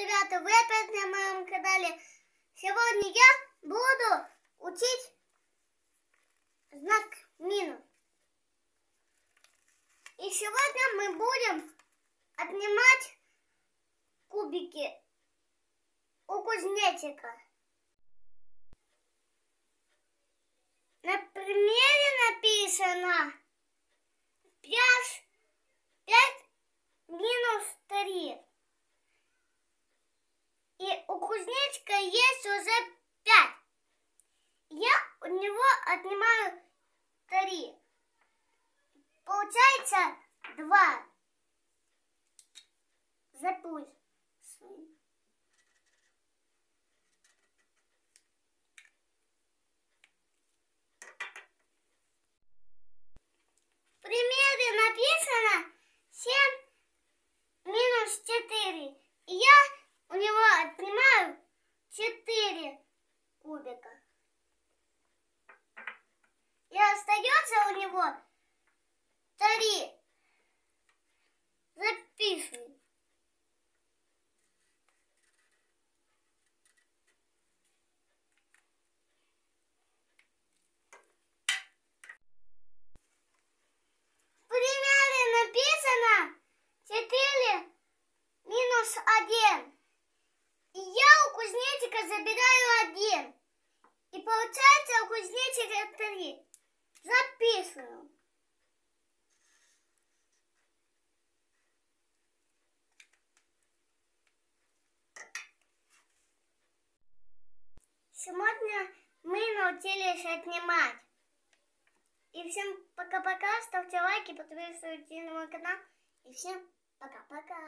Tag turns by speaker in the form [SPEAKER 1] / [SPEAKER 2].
[SPEAKER 1] ребята, вы опять на моем канале. Сегодня я буду учить знак минус. И сегодня мы будем отнимать кубики у кузнечика. На примере написано 5 минус 3. И у кузнечика есть уже 5. Я у него отнимаю 3. Получается 2. Запусти. В примере написано 7 минус 4. И я у него отнимаю 4 кубика. И остается у него 3. Записывай. В примере написано 4 минус 1. И я у кузнечика забираю 1. И получается у кузнечика 3. Записываю. Сегодня мы научились отнимать. И всем пока-пока. Ставьте лайки, подписывайтесь на мой канал. И всем пока-пока.